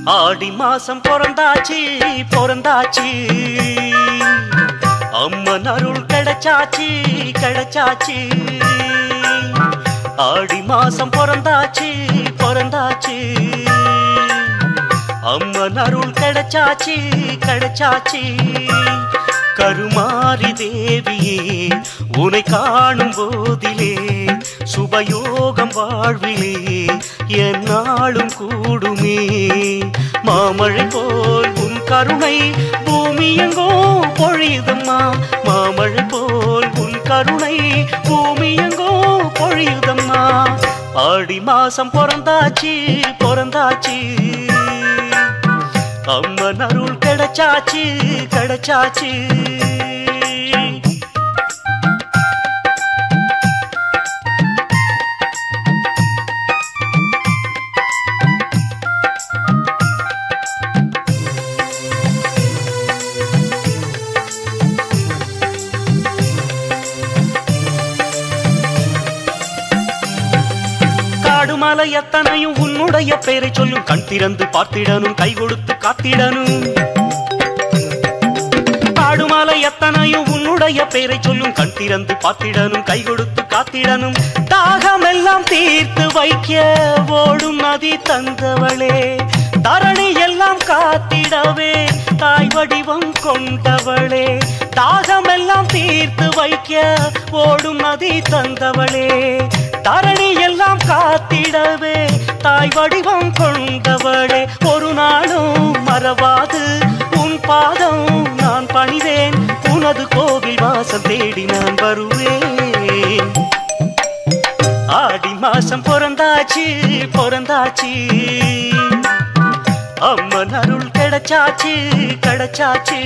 ஆடி மாசம் பிறந்தாச்சு பிறந்தாச்சு அம்மன் அருள் கிடைச்சாச்சு கிடைச்சாச்சு ஆடி மாசம் பிறந்தாச்சு பிறந்தாச்சு அம்மன் அருள் கிடைச்சாச்சு கிடைச்சாச்சு கருமாரி தேவியே உன்னை காணும் போதிலே சுபயோகம் வாழ்விலே என்னாலும் கூடுமே மாமழை போல் உன் கருணை பூமி எங்கோ பொழியுதம்மா மாமழை போல் உன் கருணை பூமி எங்கோ பொழியுதம்மா ஆடி மாசம் பிறந்தாச்சு பிறந்தாச்சு அம்மன் அருள் கிடைச்சாச்சு கிடைச்சாச்சு காடுமலை எத்தனையும் உன்னுடைய பெயரை சொல்லும் கண் திறந்து பார்த்திடனும் கை கொடுத்து காத்திடனும் காடுமலை எத்தனையும் உன்னுடைய பெயரை சொல்லும் கண் திறந்து பார்த்திடனும் கை கொடுத்து காத்திடனும் தாகமெல்லாம் தீர்த்து வைக்க ஓடும் நதி தந்தவளே தரணி எல்லாம் காத்திடவே தாய் வடிவம் கொண்டவளே தாகமெல்லாம் தீர்த்து வைக்க ஓடும் நதி தந்தவளே தரணி எல்லாம் காத்திடவே தாய் வடிவம் கொண்டவளே ஒரு நாளும் மறவாது உன் பாதம் நான் பணிவேன் உனது கோவில் வாசம் தேடி நான் வருவேன் ஆடி மாசம் பிறந்தாச்சு பிறந்தாச்சு அம்மன் அருள் கிடைச்சாச்சு கிடைச்சாச்சு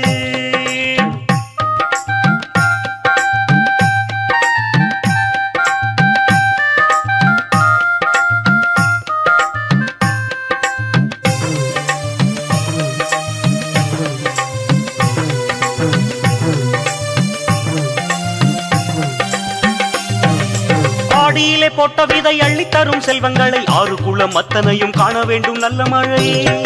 ஆடியிலே போட்ட விதை அள்ளி தரும் செல்வங்களை ஆறு குளம் அத்தனையும் காண வேண்டும் நல்ல மழை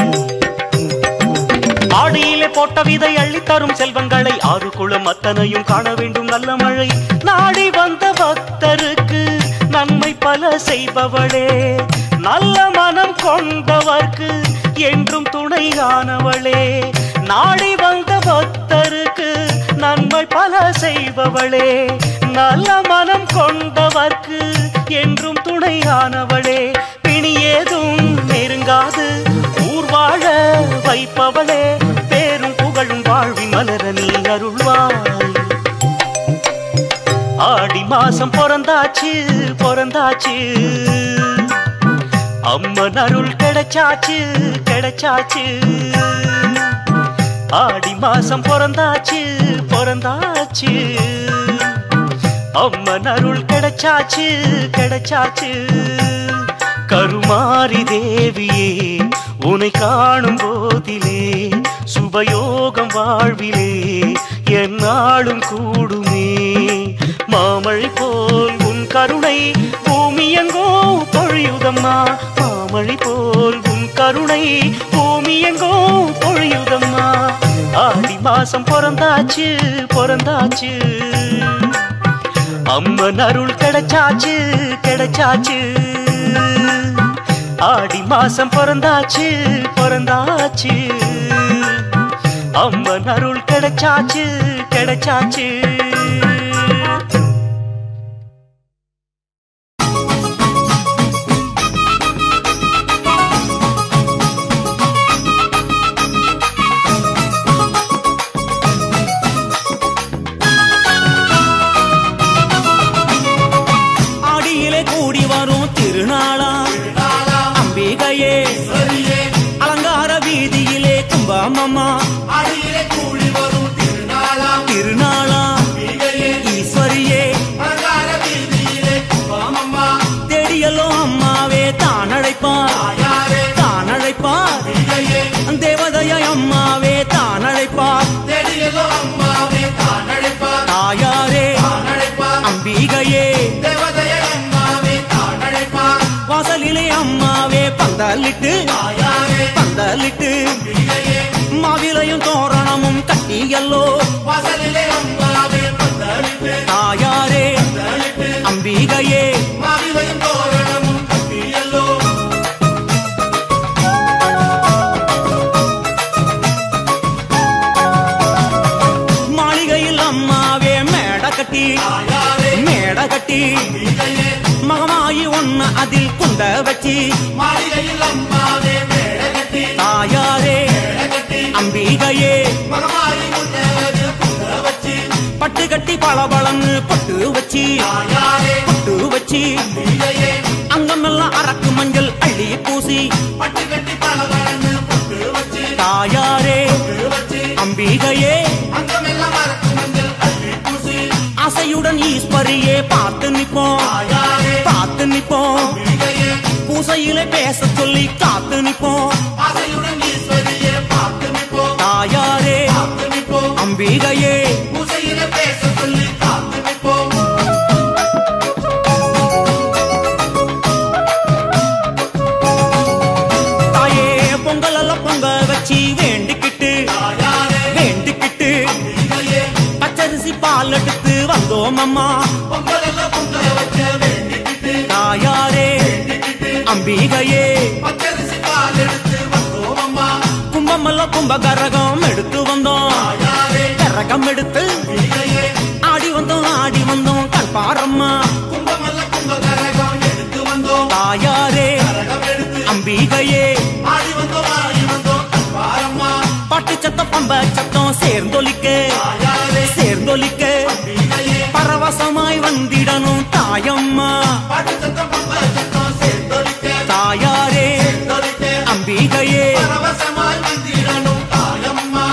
ஆடியிலே போட்ட விதை அள்ளி தரும் செல்வங்களை ஆறு குளம் அத்தனையும் காண வேண்டும் நல்ல மழை நாடி வந்த பக்தருக்கு நன்மை பல செய்பவளே நல்ல மனம் கொண்டவர்க்கு என்றும் துணையானவளே நாடி வந்த பக்தருக்கு நன்மை பல செய்பவளே நல்ல மனம் கொண்டவர்க்கு என்றும் துணையானவளே பிணி ஏதும் நெருங்காது ஊர் வாழ வைப்பவளே பேரும் புகழும் வாழ்வி மலர நீ அருள்வாய் ஆடி மாசம் பிறந்தாச்சு பிறந்தாச்சு அம்மன் அருள் கிடைச்சாச்சு கிடைச்சாச்சு ஆடி மாசம் பிறந்தாச்சு பிறந்தாச்சு அம்மன் அருள் கிடைச்சாச்சு கிடைச்சாச்சு கருமாரி தேவியே உன்னை காணும் போதிலே சுபயோகம் வாழ்விலே என்னாலும் கூடுமே மாமழை போல் உன் கருணை பூமி எங்கோ பொழியுதம்மா மாமழை போல் உன் கருணை பூமி எங்கோ பொழியுதம்மா ஆடி மாசம் பிறந்தாச்சு பிறந்தாச்சு அம்மன் அருள் கிடைச்சாச்சு கிடைச்சாச்சு ஆடி மாசம் பிறந்தாச்சு பிறந்தாச்சு அம்மன் அருள் கிடைச்சாச்சு கிடைச்சாச்சு அம்மா அடியிலே கூடி வரும் திருநாளா திருநாளா ஈஸ்வரியே அலங்கார வீதியிலே அம்மா தேடியல்லோ அம்மாவே தான் அழைப்பார் தான் அழைப்பார் தேவதைய அம்மாவே தான் அழைப்பார் தேடியல்லோ அம்மாவே தான் அழைப்பார் தாயாரே அம்பிகையே தேவதைய அம்மாவே தான் அழைப்பார் வாசலிலே அம்மாவே பந்தலிட்டு தாயாரே மாவிலையும் தோரணமும் கட்டியல்லோ வாசலிலே அம்மாவே பந்தளித்து தாயாரே அம்பிகையே மாவிலையும் தோரணமும் கட்டியல்லோ மாளிகையில் அம்மாவே மேட கட்டி மேட கட்டி மகமாயி ஒன்னு அதில் குண்ட வச்சி மாளிகையில் அம்மாவே மேட கட்டி தாயாரே அம்பிகையே மகமாயி முன்னேறு குந்த வச்சி பட்டு கட்டி பளபளன்னு பொட்டு வச்சி பொட்டு வச்சி அங்கமெல்லாம் அரக்கு மஞ்சள் அள்ளி பூசி பட்டு கட்டி பலவரன்னு பொட்டு வச்சி தாயாரே அம்பிகையே அங்கமெல்லாம் மறக்கு மஞ்சள் அள்ளி பூசி ஆசையுடன் ஈஸ்வரியே பார்த்து நிப்போம் பார்த்து நிப்போம் பூசையிலே பேச சொல்லி காத்து நிப்போம் ஆசையுடன் ஈஸ்வரியே பார்த்து நிற்போம் தாயாரே பார்த்து நிற்போம் அம்பிகையே பூசையிலே பேச சொல்லி காத்து நிற்போம் தாயே பொங்கல் எல்லாம் பொங்க வச்சு வேண்டிக்கிட்டு வேண்டிக்கிட்டு பச்சரிசி பால் எடுத்து வந்தோம் அம்மா பொங்கல் எல்லாம் பொங்க வச்ச வேண்டிக்கிட்டு தாயாரே அம்பிகையே பச்சரிசி பால் எடுத்து வந்தோம் அம்மா கும்பமெல்லாம் கும்ப கரகம் எடுத்து வந்தோம் கரகம் எடுத்து ஆடி வந்தோம் கல்பாரம்மா கும்பமல்ல கும்ப கரகம் எடுத்து வந்தோம் தாயாரே கரகம் எடுத்து அம்பிகையே ஆடி வந்தோம் பாரம்மா பாட்டு சத்தம் பம்ப சத்தம் சேர்ந்தொலிக்க சேர்ந்தொலிக்க பரவசமாய் வந்திடணும் தாயம்மா பாட்டு சத்தம் பம்ப சத்தம் சேர்ந்தொலிக்க தாயாரே அம்பிகையே பரவசமாய் வந்திடணும் தாயம்மா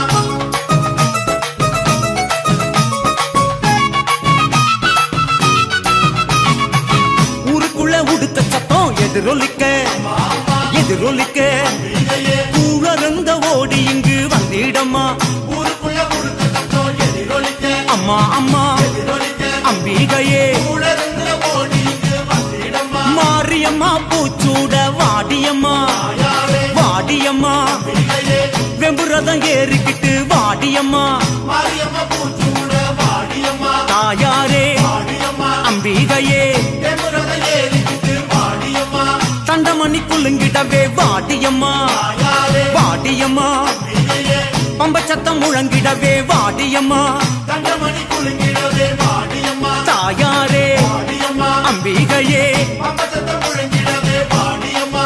ஊருக்குள்ள உடுக்க சத்தம் எதிரொலிக்க எதிரொலிக்க கூழறந்த ஓடி இங்கு வந்திடம்மா ஊருக்குள்ள உடுக்க சத்தம் எதிரொலிக்க அம்மா அம்மா எதிரொலிக்க அம்பிகையே கூழறந்த ஓடி இங்கு வந்திடம்மா மாரியம்மா பூச்சூட வாடியம்மா வாடியம்மா வெம்புரதம் ஏறிக்கிட்டு வாடியம்மா மாரியம்மா பூச்சூட வாடியம்மா தாயாரே வாடியம்மா அம்பிகையே தெமுரத ஏறிக்கிட்டு வாடியம்மா தண்டமணி குலுங்கிடவே வாடியம்மா வாடியம்மா பம்ப சத்தம் முழங்கிடவே வாடியம்மா தண்டமணி குலுங்கிடவே வாடியம்மா தாயாரே வாடியம்மா அம்பிகையே பம்பசத்தம் முழங்கிடவே வாடியம்மா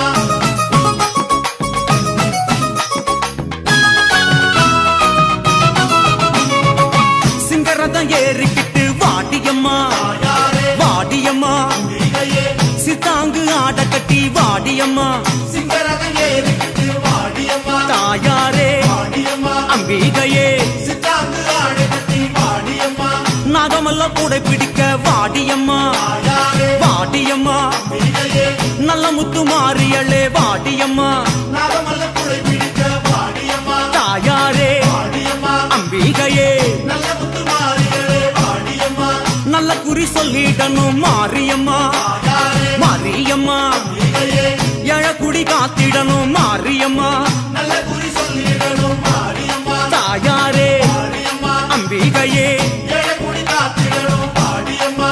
சிங்கரதம் ஏறிக்கிட்டு வாடியம்மா வாடியம்மா சித்தாங்கு ஆட கட்டி வாடியம்மா சிங்கரதம் ஏறிக்கிட்டு வாடியம்மா தாயாரே வாடியம்மா அம்பிகையே சித்தாங்கு ஆடை கட்டி வாடியம்மா நாகமல்ல கூட பிடிக்க வாடியம்மா வாடியம்மா நல்ல முத்து மாறியளே வாடியம்மா நாகமல்ல குடை பிடிக்க வாடியம்மா தாயாரே வாடியம்மா அம்பிகையே நல்ல முத்து மாறிகளே வாடியம்மா நல்ல குறி சொல்லிடணும் மாரியம்மா மாரியம்மா எழக்குடி காத்திடணும் மாரியம்மா நல்ல குறி சொல்லிடணும் வாடியம்மா தாயாரே வாடியம்மா அம்பிகையே ஏழக்குடி காத்திடணும் வாடியம்மா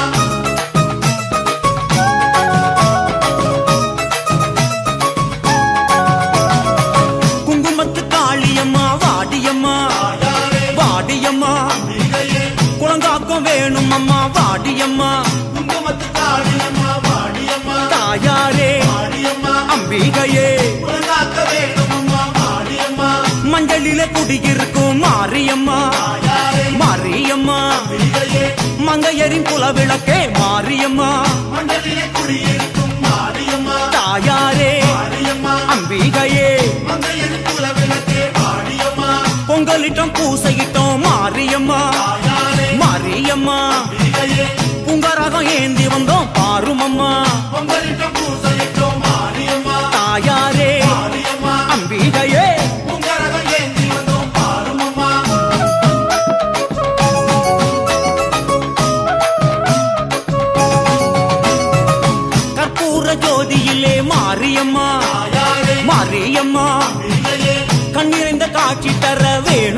குங்குமத்து காளியம்மா வாடியம்மா வாடியம்மா குளங்காக்கம் வேணும் அம்மா வாடியம்மா குங்குமத்து காளியம்மா வாடியம்மா தாயாரே வாடியம்மா அம்பிகையே உலகாக்க வேணும் அம்மா வாடியம்மா மஞ்சளிலே குடியிருக்கும் மாரியம்மா மாரியம்மா மங்கையரின் குலவிளக்கே மாரியம்மா மண்டலிலே குடியிருக்கும் வாடியம்மா தாயாரே வாடியம்மா அம்பிகையே மங்கையன் குலவிளக்கே வாடியம்மா பொங்கலிட்டம் பூசையிட்டோம் மாரியம்மா மாரியம்மா பூங்கரகம் ஏந்தி வந்தோம் பாருமம்மா பொங்கலிட்டம் பூசையிட்டோம் வாடியம்மா தாயாரே வாடியம்மா அம்பிகையே பொங்கரகம் ஏந்தி வந்தோம் பாருமம்மா கற்பூர ஜோதியிலே மாரியம்மா மாரியம்மா கண்ணிறைந்த காட்சி தர வேணும்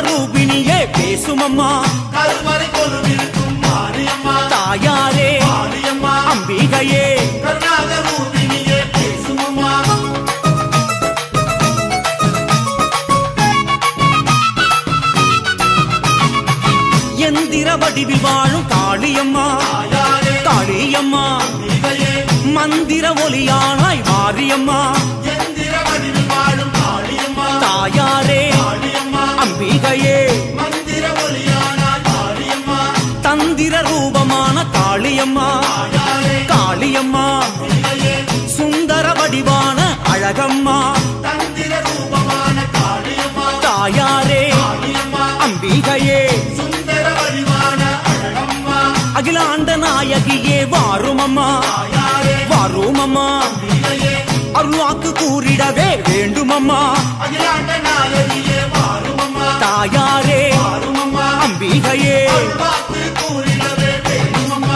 ரூபினியே பேசுமம்மா கருவறை கொலுவிருக்கும் மாரியம்மா தாயாரே மாரியம்மா அம்பிகையே கருணாக ரூபினியே பேசுமம்மா எந்திர வடிவில் வாழும் காளியம்மா தாயாரே காளியம்மா அம்பிகையே மந்திர ஒலியானாய் மாரியம்மா எந்திர வடிவில் வாழும் காளியம்மா தாயாரே காளியம்மா அம்பிகையே மந்திர ஒலியானாய் மாரியம்மா தந்திர ரூபமான காளியம்மா தாயாரே காளியம்மா அம்பிகையே சுந்தர வடிவான அழகம்மா தந்திர ரூபமான காளியம்மா தாயாரே காளியம்மா அம்பிகையே சுந்தர வடிவான அழகம்மா அகிலாண்ட நாயகியே வாருமம்மா தாயாரே வாருமம்மா அம்பிகையே அருள்வாக்கு கூறிடவே வேண்டுமம்மா அகிலாண்ட நாயகியே வாருமம்மா தாயாரே வாருமம்மா அம்பிகையே வாக்கு கூறிடவே வேண்டுமம்மா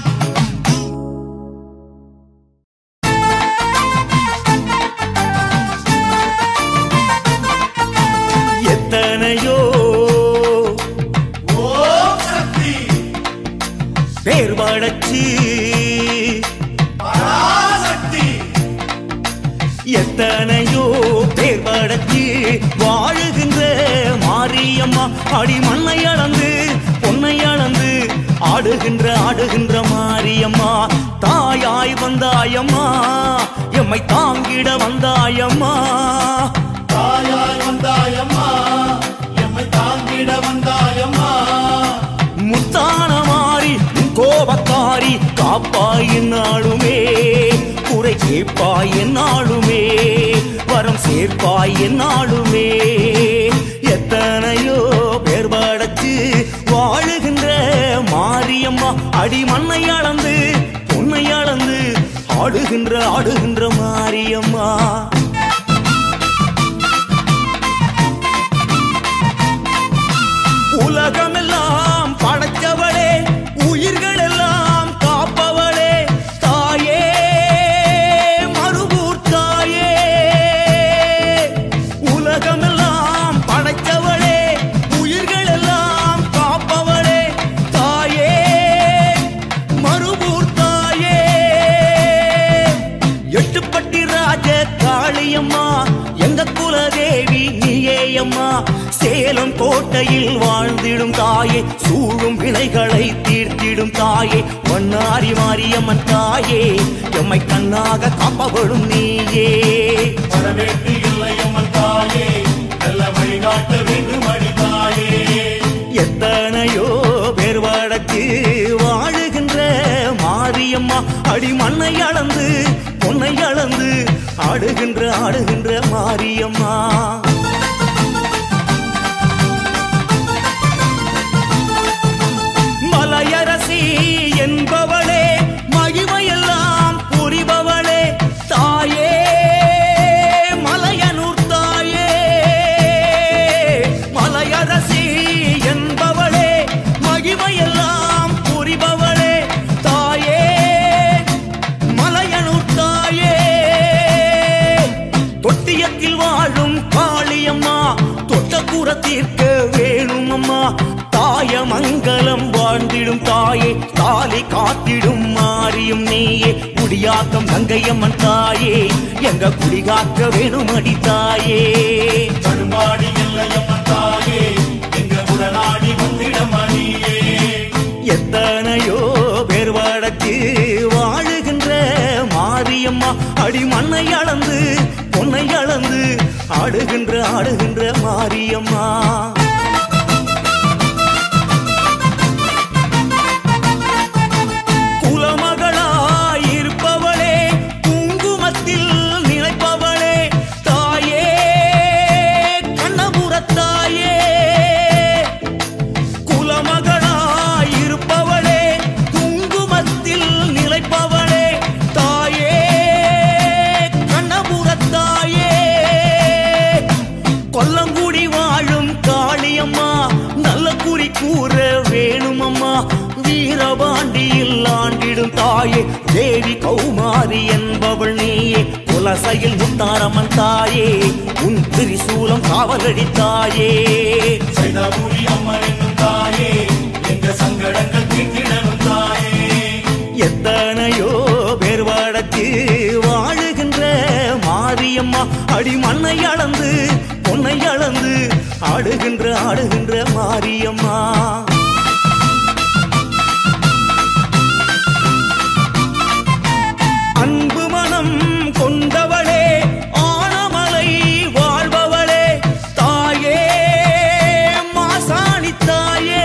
எத்தனையோ ஓம் சக்தி பேர் வளர்ச்சி பராசக்தி எத்தனையோ பேர் படைச்சு வாழுகின்ற மாரியம்மா அடி மண்ணை அளந்து பொன்னை அளந்து ஆடுகின்ற மாரியம்மா தாயாய் வந்தாயம்மா எம்மை தாங்கிட வந்தாயம்மா தாயாய் வந்தாயம்மா எம்மை தாங்கிட வந்தாயம்மா முத்தான மாறி கோபக்காரி காப்பாய் என்னாலுமே குறை கேட்பாய் என்னாலுமே வரம் சேர்ப்பாய் என்னாலுமே எத்தனையோ பேர் படைச்சு வாழுகின்ற மாரியம்மா அடி மண்ணை அளந்து பொன்னை அளந்து ஆடுகின்ற மாரியம்மா உலகமெல்லாம் படைத்தவளே உயிர்கள் எல்லாம் காப்பவளே தாயே மறுபூர் தாயே உலகமெல்லாம் படைத்தவளே உயிர்கள் எல்லாம் காப்பவளே தாயே மறுபூர் தாயே எட்டுப்பட்டி ராஜ காளியம்மா எங்க குலதேவி நீயேயம்மா சேலம் கோட்டையில் வாழ்ந்திடும் தாயே சூழும் வினைகளை தீர்த்திடும் தாயே மன்னாரி மாரியம்மன் தாயே எம்மை கண்ணாக காப்பவளும் நீயே வரவேற்று இல்லையம்மன் தாயே நல்ல வழிகாட்ட வேண்டும் அடி தாயே எத்தனையோ பேர் வடக்கு வாழுகின்ற மாரியம்மா அடி மண்ணை அளந்து பொன்னை அளந்து ஆடுகின்ற மாரியம்மா மலையரசி என்பவளே மகிமையெல்லாம் புரிபவளே தாயே மலையனூர் தாயே மலையரசி என்பவளே மகிமையெல்லாம் புரிபவளே தாயே மலையனூர் தாயே தொட்டியத்தில் வாழும் காளியம்மா தொட்டக்கூற தீர்க்க வேணுமம்மா தாய மங்கலம் வாழ்ந்திடும் தாயே தாலி காத்திடும் மாரியும் நீயே குடியாக்கம் கங்கையம்மன் தாயே எங்க குடிகாக்க வேணுமடி தாயே கருமாடி இல்லையம்மன் தாயே எங்க உடனாடி வந்திட மணியே எத்தனையோ பேர் வடக்கு வாழுகின்ற மாரியம்மா அடி மண்ணை அளந்து பொன்னை அளந்து ஆடுகின்ற மாரியம்மா குலமகளாயிருப்பவளே குங்குமத்தில் நினைப்பவளே தாயே கண்ணபுரத்தாயே குலமகளாயிருப்பவளே குங்குமத்தில் நிலைப்பவளே தாயே கண்ணபுரத்தாயே கொல்லங்குடி வாழும் காளியம்மா நல்ல குறி கூற வேணுமம்மா வீரபாண்டியில் ஆண்டிடும் தாயே தேவி கௌமாரி என்பவள் நீயே குல வலசையில் முத்தாரம்மன் தாயே உன் திரிசூலம் காவலடித்தாயே சைதாபுரி அம்மன் என்னும் தாயே எங்க சங்கடங்கள் தீர்த்திடணும் தாயே எத்தனையோ பேர் வடக்கு வாழுகின்ற மாரியம்மா அடி மண்ணை அளந்து பொன்னை அளந்து ஆடுகின்ற மாரியம்மா அன்பு மனம் கொண்டவளே ஆனமலை வாழ்பவளே தாயே மாசாணி தாயே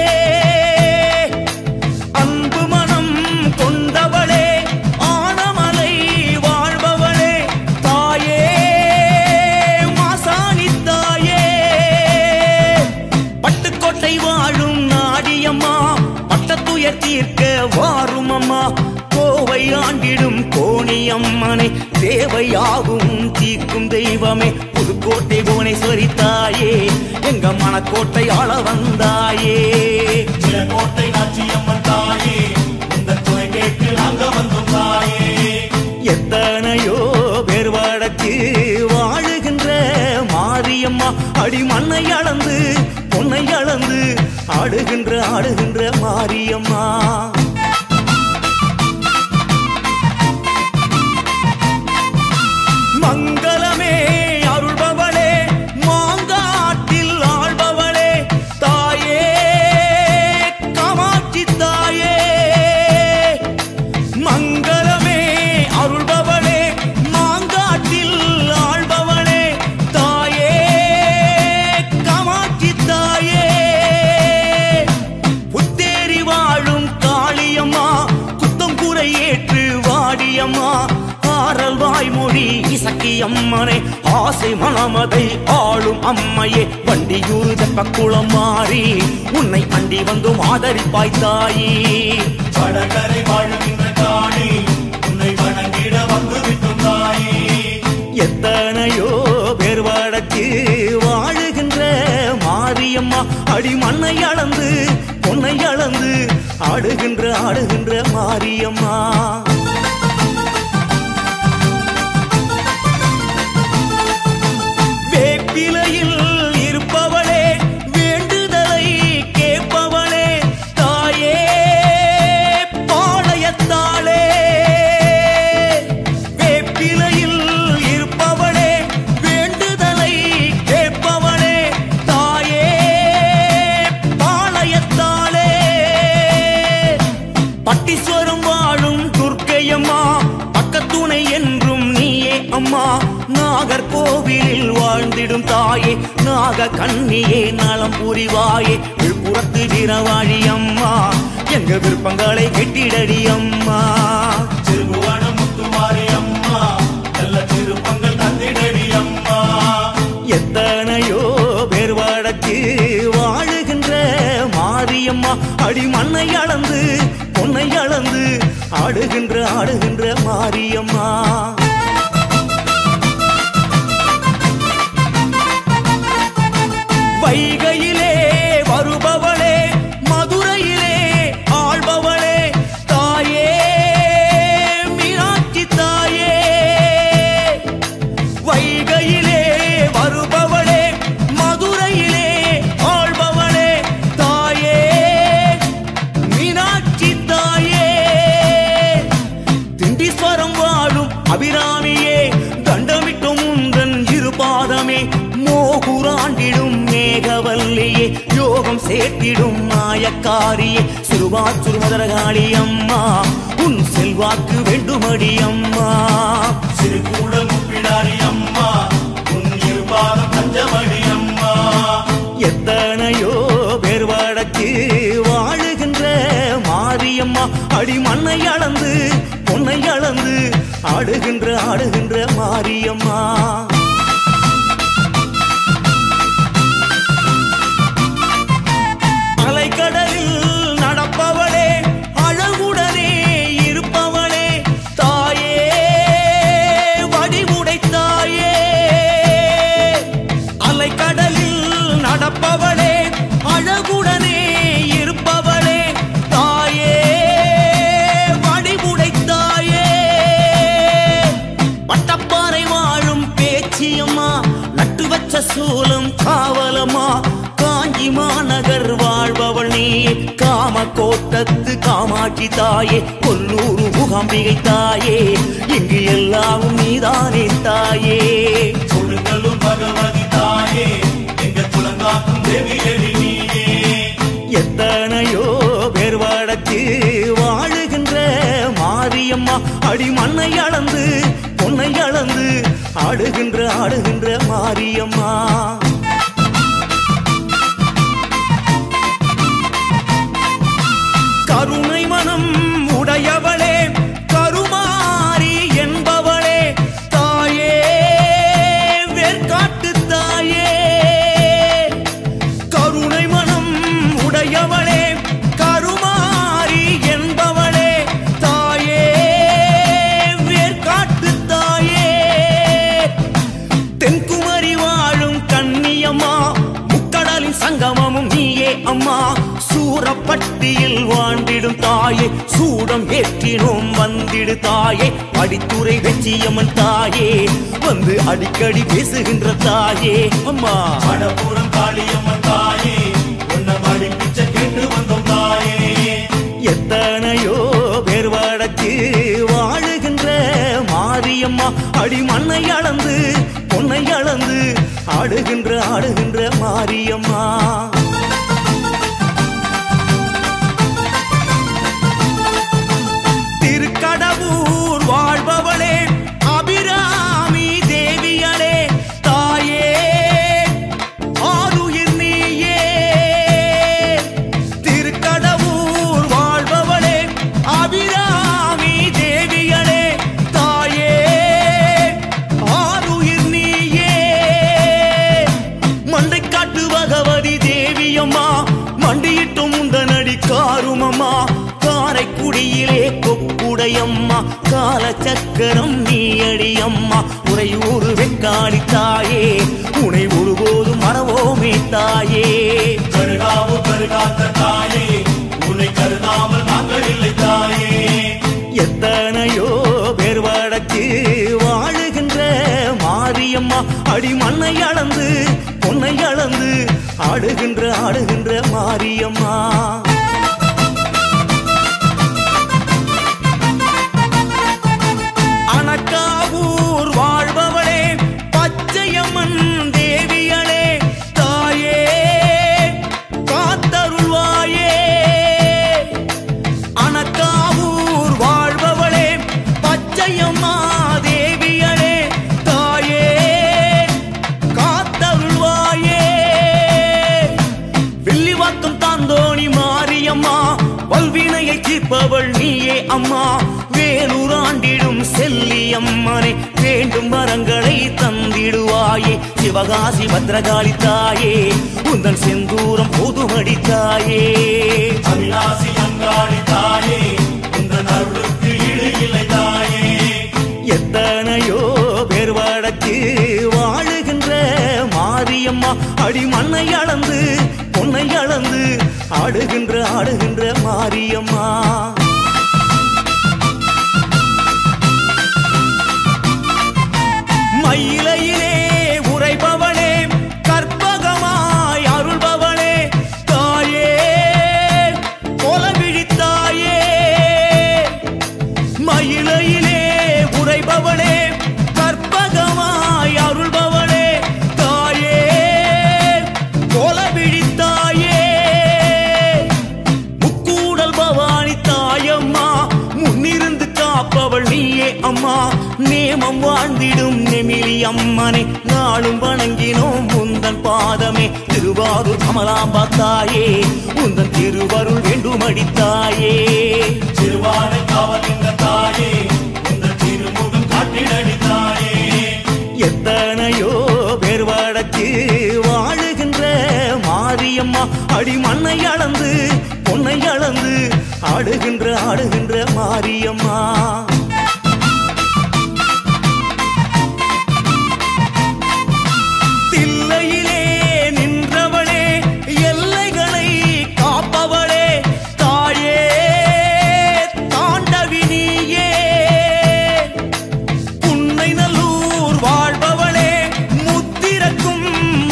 அன்பு மனம் கொண்டவளே ஆனமலை வாழ்பவளே தாயே மாசாணி தாயே பட்டுக்கோட்டை வாழும் நாடியம்மா பட்டத்துயர் தீர்க்க வாரும் அம்மா கோவை ஆண்டிடும் கோணியம்மனை தேவையாகும் தீக்கும் தெய்வமே புதுக்கோட்டை புவனேஸ்வரி தாயே எங்க மனக்கோட்டை ஆள வந்தாயே கோட்டை நாச்சியம்மன் தாயே இந்த துணை கேட்டு நாங்க வந்தோம் தாயே எத்தனையோ பேர் வடக்கு வாழுகின்ற மாரியம்மா அடி மண்ணை அளந்து பொன்னை அளந்து ஆடுகின்ற மாரியம்மா மங்களமே அருள்பவளே மாங்காட்டில் ஆள்பவளே தாயே காமாட்சி தாயே மங்களமே அருள்பவளே மாங்காட்டில் ஆள்பவளே தாயே காமாட்சி தாயே புத்தேரி வாழும் காளியம்மா குத்தம் கூரை ஏற்று வாடியம்மா ஆரல் வாய்மொழி இசக்கி அம்மனே ஆசை மனமதை ஆளும் அம்மையே வண்டியூர் தெப்பக்குளம் மாறி உன்னை அண்டி வந்தும் ஆதரிப்பாய் தாயி வடகரை வாழுகின்ற காணி உன்னை வணங்கிட வந்து விட்டும் தாயே எத்தனையோ பேர் வடக்கு வாழுகின்ற மாரியம்மா அடி மண்ணை அளந்து பொன்னை அளந்து ஆடுகின்ற மாரியம்மா வேப்பிலையில் இருப்பவளே வேண்டுதலை கேட்பவளே தாயே பாளையத்தாளே வேப்பிலையில் இருப்பவளே வேண்டுதலை கேட்பவளே தாயே பாளையத்தாளே பட்டீஸ்வரம் வாழும் துர்க்கையம்மா பக்கத்துணை என்றும் நீயே அம்மா நாகர்கோவிலில் வாழ்ந்திடும் தாயே நாக கண்ணியே நலம் புரிவாயே விழுப்புரத்து வீரவாழி அம்மா எங்க விருப்பங்களை கெட்டிடடி அம்மா திருபுவன முத்துமாரி அம்மா நல்ல திருப்பங்கள் தந்திடடி அம்மா எத்தனையோ பேர் வடக்கு வாழுகின்ற மாரியம்மா அடி மண்ணை அளந்து பொன்னை அளந்து ஆடுகின்ற மாரியம்மா வைகையிலே வருபவளே மதுரையிலே ஆள்பவளே தாயே மீனாட்சி தாயே வைகையிலே வருபவளே மதுரையிலே ஆள்பவளே தாயே மீனாட்சி தாயே திண்டீஸ்வரம் வாழும் அபிராமியே தண்டமிட்டும் உந்தன் இருபாதமே மோகுராண்டிடும் மேகவல்லியே யோகம் சேர்த்திடும் மாயக்காரியே சிறுவாச்சூர் மதுரகாளி அம்மா உன் செல்வாக்கு வேண்டுமடி அம்மா சிறுகூட முப்பிடாரி அம்மா உன் இருபாதம் தஞ்சமடி அம்மா எத்தனையோ பேர் வடக்கு வாழுகின்ற மாரியம்மா அடி மண்ணை அளந்து பொன்னை அளந்து ஆடுகின்ற மாரியம்மா அலைக்கடலில் நடப்பவளே அழகுடனே இருப்பவளே தாயே வடிவுடை தாயே அலைக்கடலில் நடப்பவளே அழகுடனே இருப்பவளே தாயே வடிவுடை தாயே பட்டப்பாறை சூலம் காவலம்மா காஞ்சி மாநகர் வாழ்பவள் நீ காம கோட்டத்து காமாட்சி தாயே கொல்லூரு முகாம்பிகை தாயே இங்கு எல்லாம் நீதானே தாயே கொடுங்கலும் பகவதி தாயே எங்க குலங்காக்கும் தேவியடி நீயே எத்தனையோ பேர் வடக்கு வாழுகின்ற மாரியம்மா அடி மண்ணை அளந்து பொன்னை அளந்து ஆடுகின்ற மாரியம்மா கருணை மனம் உடையவளே கருமாரி என்பவளே தாயே வேர்காட்டு தாயே கருணை மனம் உடையவளே கருமாரி என்பவளே தாயே வேர்காட்டு தாயே தென்குமரி வாழும் கன்னியம்மா முக்கடலின் சங்கமமும் நீயே அம்மா சூரப்பட்டியில் வாழ்ந்திடும் தாயே சூடம் ஏற்றினோம் வந்திடு தாயே படித்துறை வெச்சியம்மன் தாயே வந்து அடிக்கடி பேசுகின்ற தாயே அம்மா வடபுறம் காளியம்மன் தாயே உன்னை மடி பிச்சை கேட்டு வந்தோம் தாயே எத்தனையோ பேர் வடக்கு வாழுகின்ற மாரியம்மா அடி மண்ணை அளந்து பொன்னை அளந்து ஆடுகின்ற மாரியம்மா திருக்கடவூர் வாழ்பவளே அபிராமி தேவியளே தாயே ஆருயிர் நீயே திருக்கடவூர் வாழ்பவளே அபிராமி தேவியளே தாயே ஆருயிர் நீயே மண்டைக்காட்டு பகவதி தேவியம்மா மண்டியிட்டும் முந்தனடி காருமம்மா காரைக்குடியிலே கொப்புடையம்மா கால சக்கரம் நீயடியம்மா உறையூர் வெக்காளி தாயே உனை ஒருபோதும் மறவோமே தாயே கருகாவு கருகாத்த தாயே உன்னை கருதாமல் நாங்கள் இல்லை தாயே எத்தனையோ பேர் வடக்கு வாழுகின்ற மாரியம்மா அடி மண்ணை அளந்து பொன்னை அளந்து ஆடுகின்ற மாரியம்மா அனக்காவூர் வாழ்பவளே பச்சையம்மன் தேவியளே தாயே காத்தருள்வாயே அனக்காவூர் வாழ்பவளே பச்சையம்மா தேவியளே தாயே காத்தருள்வாயே வில்லிவாக்கம் தாந்தோணி மாரியம்மா வல்வினையை தீர்ப்பவள் நீயே அம்மா வேலூராண்டிடும் செல்லியம்மனை வேண்டும் வரங்களை தந்திடுவாயே சிவகாசி பத்ரகாளி தாயே உந்தன் செந்தூரம் புதுமடி தாயே அவிநாசி அங்காளி தாயே உந்தன் அருளுக்கு ஈடு இல்லை தாயே எத்தனையோ பேர் வடக்கு வாழுகின்ற மாரியம்மா அடி மண்ணை அளந்து பொன்னை அளந்து ஆடுகின்ற மாரியம்மா மயிலையிலே உரைபவளே கற்பகமாய் அருள்பவளே தாயே கொலவிழி தாயே மயிலையிலே உரைபவளே கற்பகமாய் அருள்பவளே தாயே கொலவிழி தாயே முக்கூடல் பவானி தாயம்மா முன்னிருந்து காப்பவள் நீயே அம்மா நேமம் வாழ்ந்திடும் நெமிலி அம்மனை நாளும் வணங்கினோம் உந்தன் பாதமே திருவாரூர் கமலாம்பா தாயே உந்தன் திருவருள் வேண்டுமடி தாயே திருவானை காவலிங்க தாயே உந்தன் திருமுகம் காட்டிடடி தாயே எத்தனையோ பேர் வடக்கு வாழுகின்ற மாரியம்மா அடி மண்ணை அளந்து பொன்னை அளந்து ஆடுகின்ற மாரியம்மா தில்லையிலே நின்றவளே எல்லைகளை காப்பவளே தாயே தாண்டவி நீயே புன்னை நல்லூர் வாழ்பவளே முத்திரக்கும்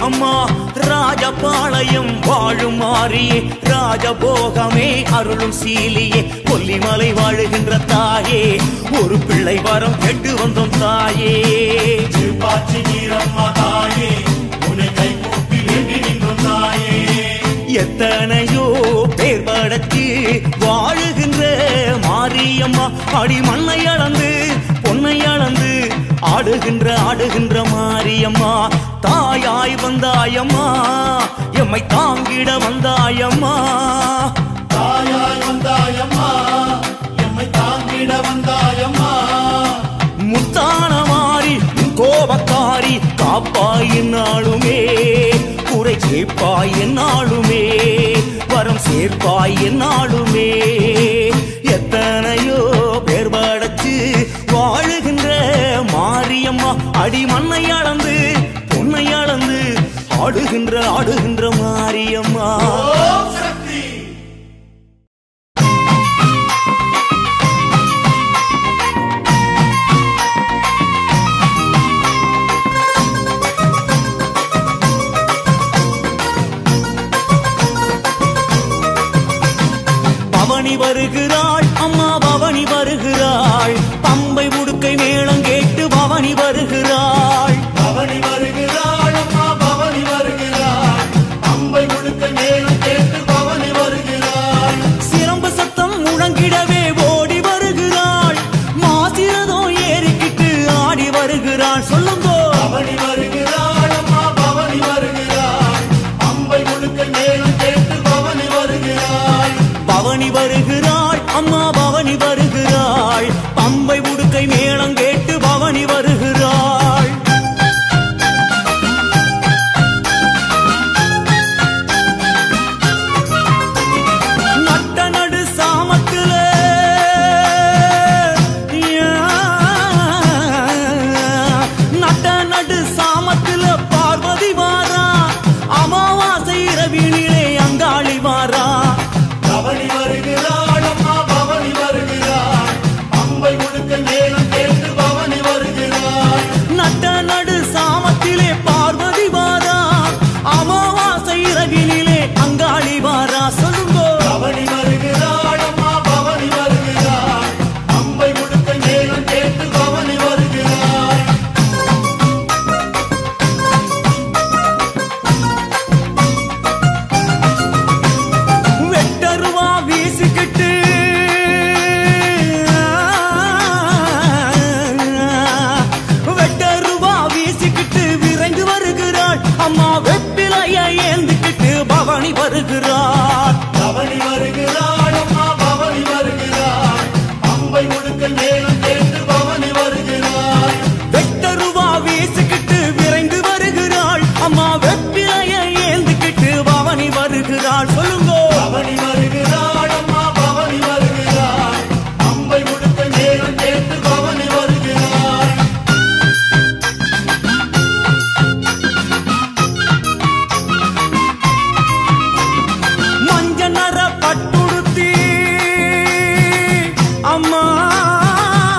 அம்மா ராஜபாளையம் வாழும் மாறியே ராஜபோகமே அருளும் சீலியே கொல்லிமலை வாழுகின்ற தாயே ஒரு பிள்ளை வரம் கேட்டு வந்தோம் தாயே திருப்பாச்சி நீரம்மா தாயே உன்னை கை கூப்பி வேண்டி நின்றோம் தாயே எத்தனையோ பேர் படைத்து வாழுகின்ற மாரியம்மா அடி மண்ணை அளந்து பொன்னை அளந்து ஆடுகின்ற மாரியம்மா தாயாய் வந்தாயம்மா எம்மை தாங்கிட வந்தாயம்மா தாயாய் வந்தாயம்மா எம்மை தாங்கிட வந்தாயம்மா முத்தான மாறி கோபக்காரி காப்பாய் என்னாலுமே குறை கேட்பாய் என்னாலுமே வரம் சேர்ப்பாய் என்னாலுமே எத்தனையோ பேர் படைச்சு வாழுகின்ற மாரியம்மா அடி மண்ணை அளந்து பொன்னை அளந்து ஆடுகின்ற மாரியம்மா ஓம் சக்தி பவனி வருகிறாள் அம்மா பவனி வருகிறாள் பம்பை முடுக்கை மேளம் கேட்டு பவனி வருகிறாள் பவனி வருகிறாள் அம்மா பவனி வருகிறாள் அம்பை முழுக்க மேலும் கேட்டு பவனி வருகிறாள் சிரம்பு சத்தம் முழங்கிடவே ஓடி வருகிறாள் மாசிரதம் ஏறிக்கிட்டு ஆடி வருகிறாள் சொல்லுங்கோ பவனி வருகிறாள் அம்மா பவனி வருகிறாள் அம்பை முழுக்க மேலும் கேட்டு பவனி வருகிறாள் பவனி வருகிறாள் அம்மா பவனி வருகிறாள் பம்பை முடுக்கை மேளம் கேட்டு பவனி வருகிறாள் நட்ட நடு சாமத்துல நட்ட நடு சாமத்துல பார்வதி வாரா அமாவாசை இரவினிலே அங்காளி வாரா பவனி வருகிறாள் அம்மா பவனி வருகிறாள் அம்பை முழுக்க மேலும் கேட்டு பவனி வருகிறாள் நட்ட நடு சாமத்திலே பார்வதி வாரா அமாவாசை இரவினிலே அங்காளி வாரா சொல்லுங்கோ பவனி வருகிறாள் அம்மா பவனி வருகிறாள் அம்பை முழுக்க மேலும் கேட்டு பவனி வருகிறாள் வெட்டருவா வீசிக்கிட்டு வெட்டருவா வீசிக்கிட்டு விரைந்து வருகிறாள் அம்மா வெப்பிலைய ஏந்திக்கிட்டு பவனி வருகிறாள் பவனி வருகிறாள் அம்மா பவனி வருகிறாள் அம்பை முழுக்க மேலும் கேட்டு பவனி வருகிறாள் வெட்டருவா வீசிக்கிட்டு விரைந்து வருகிறாள் அம்மா வெப்பிலைய ஏந்திக்கிட்டு பவனி வருகிறாள் சொல்லுங்கோ பவனி வருகிறாள் அம்மா பவனி வருகிறாள் அம்பை முழுக்க மேலும் கேட்டு பவனி வருகிறாள் மஞ்ச நர பட்டுடுத்தி அம்மா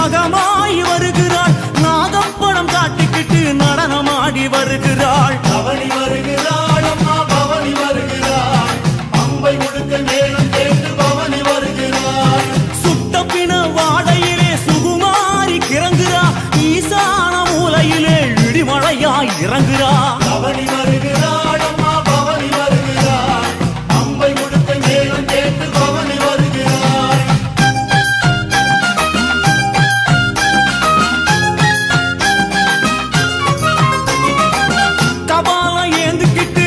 மகமாய் வருகிறாள் நாகப்பழம் காட்டிக்கிட்டு நடனமாடி வருகிறாள் பவனி வருகிறாள் அம்மா பவனி வருகிறாள் அம்பை முடுக்க மேளம் கேட்டு பவனி வருகிறாள் சுட்டப்பின வாடையிலே சுகுமாரி கிறங்குறா ஈசான மூலையிலே இடிமழையாய் இறங்குறா பவனி வருகிறாள் அம்மா பவனி வருகிறாள் அம்பை முடுக்க மேளம் கேட்டு பவனி வருகிறாள் கபாலம் ஏந்துக்கிட்டு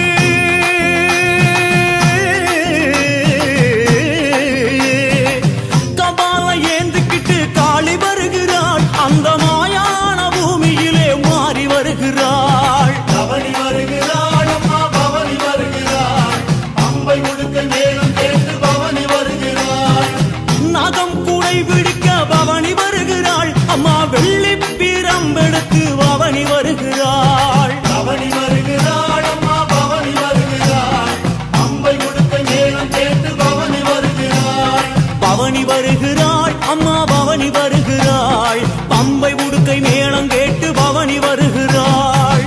காளி வருகிறாள் அந்த மாயான பூமியிலே மாறி வருகிறாள் பவனி வருகிறாள் அம்மா பவனி வருகிறாள் அம்பை முடுக்க மேளம் கேட்டு பவனி வருகிறாள் நாகம் கூடை பிடிக்க பவனி வருகிறாள் அம்மா வெள்ளி பிரம்பெடுத்து பவனி வருகிறாள் பவனி வருகிறாள் அம்மா பவனி வருகிறாள் அம்பை முடுக்க மேளம் கேட்டு பவனி வருகிறாள் பவனி வருகிறாள் அம்மா பவனி வருகிறாள் பம்பை உடுக்கை மேளம் கேட்டு பவனி வருகிறாள்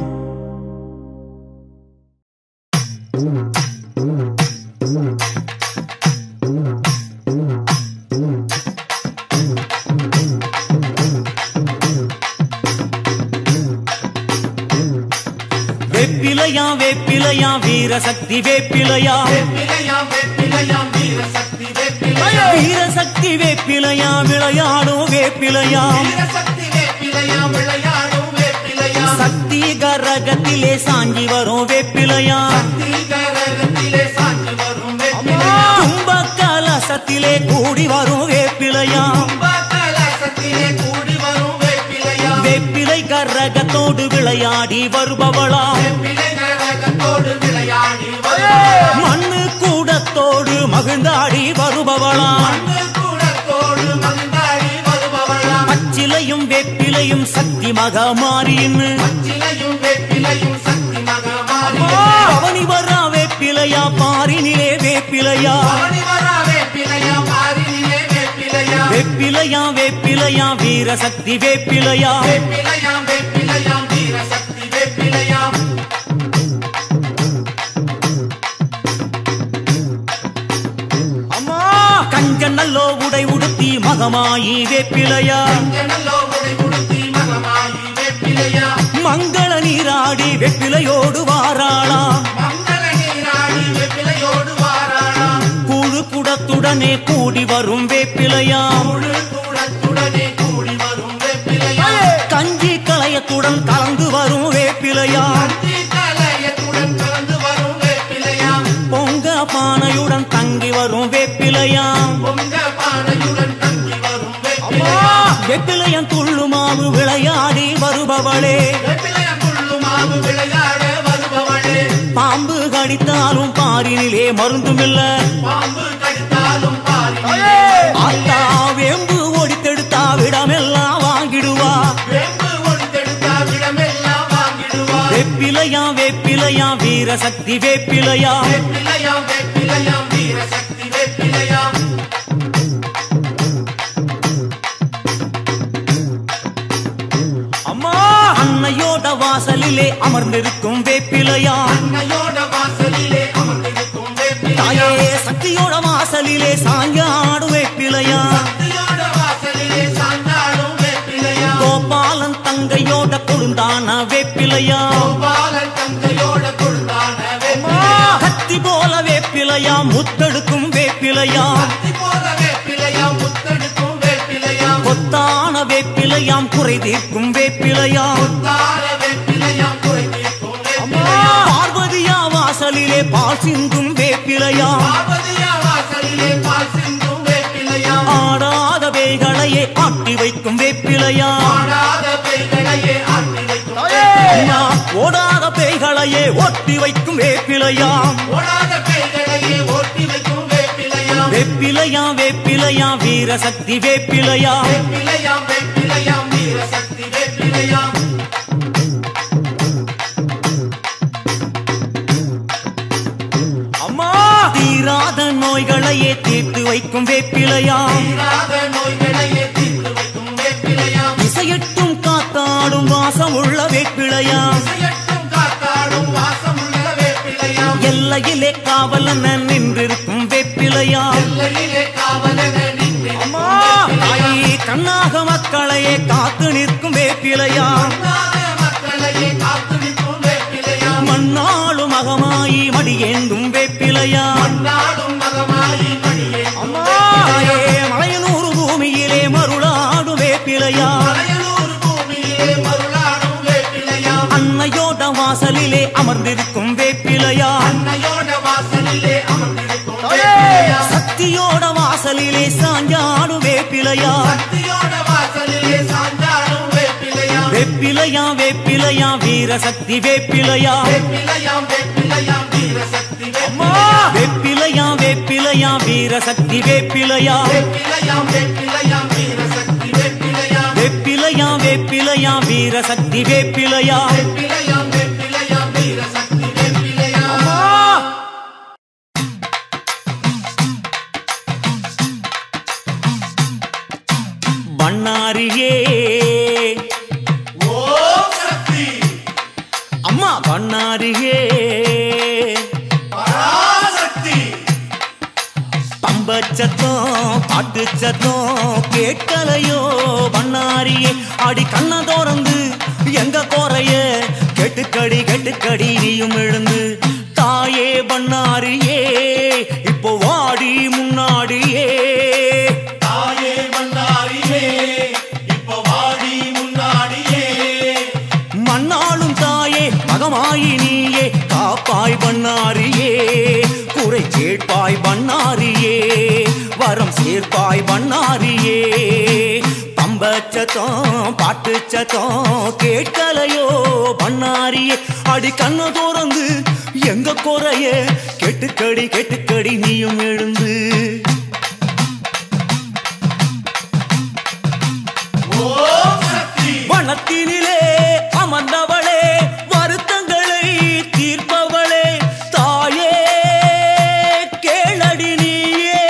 வேப்பிலையா வேப்பிலையா வீரசக்தி வேப்பிலையா வேப்பிலையாம் வேப்பிலையாம் வீரசக்தி வேப்பிலையா வீரசக்தி வேப்பிலையா விளையாடும் வேப்பிலையா வீரசக்தி வேப்பிலையாம் விளையாடும் வேப்பிலையா சக்தி கரகத்திலே சாஞ்சி வரும் வேப்பிலையா தீகரகத்திலே சாஞ்சி வரும் வேப்பிலையா கும்ப கலசத்திலே கூடி வரும் வேப்பிலையா கலசத்திலே கூடி வரும் வேப்பிலையா வேப்பிலை கரகத்தோடு விளையாடி வருபவளா வேப்பிலைகரகத்தோடு விளையாடி வரும் மண்ணு கூடத்தோடு மகிழ்ந்தாடி வருபவளா மண்ணு கூடத்தோடு மந்தாடி வருபவளா பச்சிலையும் வேப்பிலையும் சக்தி மகமாரின்னு சிலையும் வேப்பிலையும் சக்தி மகமாரி பவனி வரா வேப்பிலையா பாரினிலே வேப்பிலையா பவனி வரா வேப்பிலையா பாரினிலே வேப்பிலையா வேப்பிலையா வேப்பிலையா வீரசக்தி வேப்பிலையா வேப்பிலையாம் வேப்பிலையாம் வீரசக்தி வேப்பிலையாம் அம்மா கஞ்சனல்லோ உடை உடுத்தி மகமாயி வேப்பிலையா ஜனலோ உடை உடுத்தி மகமாயி வேப்பிலையா மங்கள நீராடி வெப்பிலையோடு வாராளா மங்கள நீராடி வேப்பிலையோடு வாராளாம் கூழு குடத்துடனே கூடி வரும் வேப்பிலையா முழு கூடத்துடனே கூடி வரும் வேப்பிலையா கஞ்சி களையத்துடன் கலந்து வரும் வேப்பிலையா அந்தி கலையத்துடன் கலந்து வரும் வேப்பிலையா பொங்க பானையுடன் தங்கி வரும் வேப்பிலையா பொங்க பானையுடன் தங்கி வரும் வேப்பிலையா வெப்பிலையன் துள்ளு மாவு விளையாடி வருபவளே வேப்பிலையா புல்லு மாவு விளையாட வருபவளே பாம்பு கடித்தாலும் பாரினிலே மருந்துமில்ல பாம்பு கடித்தாலும் பாரினிலே ஆத்தா வேம்பு ஒடித்தெடுத்தா விடமெல்லாம் வாங்கிடுவா வேம்பு ஒடுத்தெடுத்தா விடமெல்லாம் வாங்கிடுவா வேப்பிலையா வேப்பிலையா வீரசக்தி வேப்பிலையா வேப்பிலையாம் வேப்பிலையாம் வீரசக்தி வேப்பிலையாம் அம்மா அன்னையோட வாசலிலே அமர்ந்திருக்கும் வேப்பிலையா அன்னையோட வாசலிலே அமர்ந்திருக்கும் வேப்பிலையா தாயே சக்தியோட வாசலிலே சாஞ்சாடும் வேப்பிலையா சக்தியோட வாசலிலே சாந்தாடும் வேப்பிலையா கோபாலன் தங்கையோட கொழுந்தான வேப்பிலையா கோபாலன் தந்தையோட கொடுத்தான வேப்பிலையா கத்தி போல வேப்பிலையா முத்தெடுக்கும் வேப்பிலையா கத்தி போல வேப்பிலையா முத்தெடுக்கும் வேப்பிலையா கொத்தான வேப்பிலையாம் குறை தீர்க்கும் வேப்பிலையா தார வேப்பிலையா குறை தீர்க்கும் வேப்பிலையா பார்வதியா வாசலிலே பால் சிந்தும் வேப்பிலையா பார்வதியா வாசலிலே பால் சிந்தும் வேப்பிலையா ஆடாத பேய்களையே ஆட்டி வைக்கும் வேப்பிலையா ஆடாத பெய்களையே ஆட்டி வைக்கும் வேப்பிலையா ஓடாத பேய்களையே ஒட்டி வைக்கும் வேப்பிலையா ஓடாத பெய்களையே ஓட்டி வைக்கும் வேப்பிலையா வேப்பிலையா வேப்பிலையா வீரசக்தி வேப்பிலையா வேப்பிலையாம் வேப்பிலையாம் வீரசக்தி வேப்பிலையாம் அம்மா தீராத நோய்களையே தீர்த்து வைக்கும் வேப்பிலையா தீராத நோய்களையே தீர்த்து வைக்கும் வேப்பிலையாம் எல்லையிலே காவலன நின்றிருக்கும் வேப்பிலையாம் தாயே கண்ணாக மக்களையே காத்து நிற்கும் வேப்பிலையாம் மண்ணாளும் மகமாயி மடியேந்தும் வேப்பிலையாம் தாயே மலையனூர் பூமியிலே மருளாடும் வேப்பிலையாம் அன்னையோட வாசலிலே அமர்ந்திருக்கும் வேப்பிலையாம் சக்தியோட வாசலிலே சாஞ்சாடும் வேப்பிலையாம் வேப்பிலையாம் வேப்பிலையாம் வீரசக்தி வேப்பிலையாம் வேப்பிலையாம் வேப்பிலையாம் வீரசக்தி வேப்பிலையாம் வேப்பிலையாம் வேப்பிலையாம் வீரசக்தி வேப்பிலையாம் பண்ணாரியே அம்மா பண்ணாரியே பம்பச்சத்தம் பாட்டு சத்தம் கேட்கலையோ பண்ணாரியே அடி கண்ண தோறந்து எங்க குறைய கெட்டுக்கடி கெட்டுக்கடி நீயும் எழுந்து தாயே பண்ணாரியே இப்போ வாடி முன்னாடியே மண்ணாளும் தாயே மகமாயி நீயே காப்பாய் பண்ணாரியே குறை கேட்பாய் பண்ணாரியே வரம் சேர்ப்பாய் பண்ணாரியே பம்பச்சத்தம் பாட்டு சத்தம் கேட்கலையோ பண்ணாரியே அடி கண்ண தோறந்து எங்க குறைய கெட்டுக்கடி கெட்டுக்கடி நீயும் எழுந்து வனத்தினிலே அமர்ந்தவளே வருத்தங்களை தீர்ப்பவளே தாயே கேளடி நீயே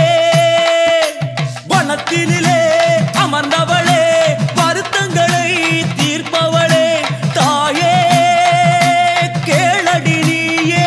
வனத்தினிலே அமர்ந்தவளே வருத்தங்களை தீர்ப்பவளே தாயே கேளடி நீயே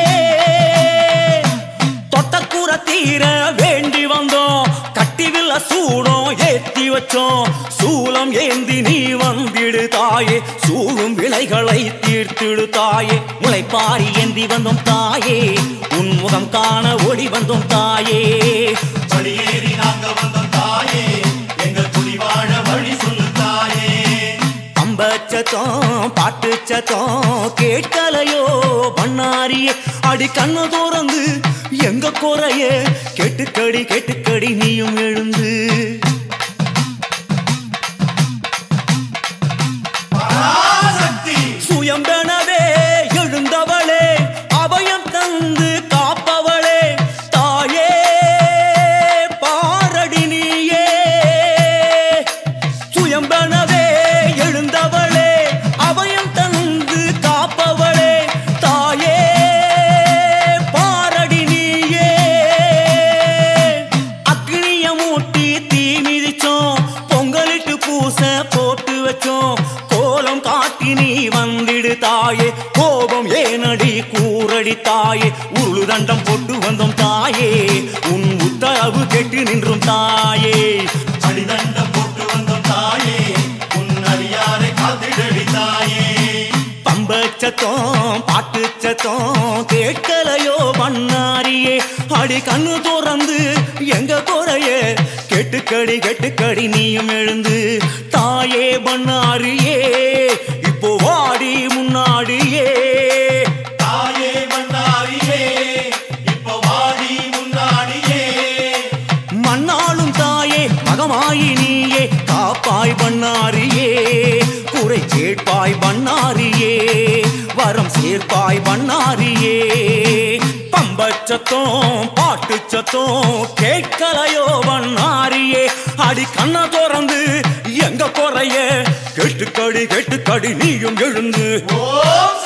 தொட்டக்கூற தீர வேண்டி வந்தோம் கட்டிவில்ல சூடம் ஏத்தி வச்சோம் சூலம் ஏந்தி நீ வந்திடு தாயே சூழும் விளைகளை தீர்த்திடு தாயே முளைப்பாரி ஏந்தி வந்தோம் தாயே உன் முகம் காண ஓடி வந்தோம் தாயே படியேறி நாங்க வந்தோம் தாயே எங்கள் குடி வாழ வழி சொல்லு தாயே பம்பச்சத்தம் பாட்டு சத்தம் கேட்கலையோ பண்ணாரியே அடி கண்ண தோறந்து எங்க குறைய கெட்டுக்கடி கெட்டுக்கடி நீயும் எழுந்து சுயம்பெனவே எழுந்தவளே அபயம் தந்து காப்பவளே தாயே பாரடி நீயே சுயம்பெனவே எழுந்தவளே அபயம் தந்து காப்பவளே தாயே பாரடி நீயே அக்னிய மூட்டி தீ மிதிச்சோம் பொங்கலிட்டு பூச போட்டு வச்சோம் கோலம் காட்டி நீ வந்திடு தாயே கோபம் ஏனடி கூரடி தாயே உருளு தண்டம் போட்டு வந்தோம் தாயே உன் உத்தரவு கேட்டு நின்றும் தாயே அடிதண்டம் போட்டு வந்தோம் தாயே உன் அடியாரை காத்திடடி தாயே பம்பச்சத்தம் பாட்டு சத்தம் கேட்கலையோ பண்ணாரியே அடி கண்ணு தோறந்து எங்க குறைய கெட்டுக்கடி கெட்டுக்கடி நீயும் எழுந்து தாயே பண்ணாரியே இப்போ வாடி முன்னாடியே தாயே பண்ணாரியே இப்ப வாடி முன்னாடியே மண்ணாளும் தாயே மகமாயி நீயே காப்பாய் பண்ணாரியே குறை கேட்பாய் பண்ணாரியே வரம் சேர்ப்பாய் பண்ணாரியே பம்பச்சத்தம் பாட்டு சத்தம் கேட்கலையோ பண்ணாரியே அடி கண்ண தோறந்து எங்க குறைய கெட்டுக்கடி கெட்டுக்கடி நீயும் எழுந்து ஓம்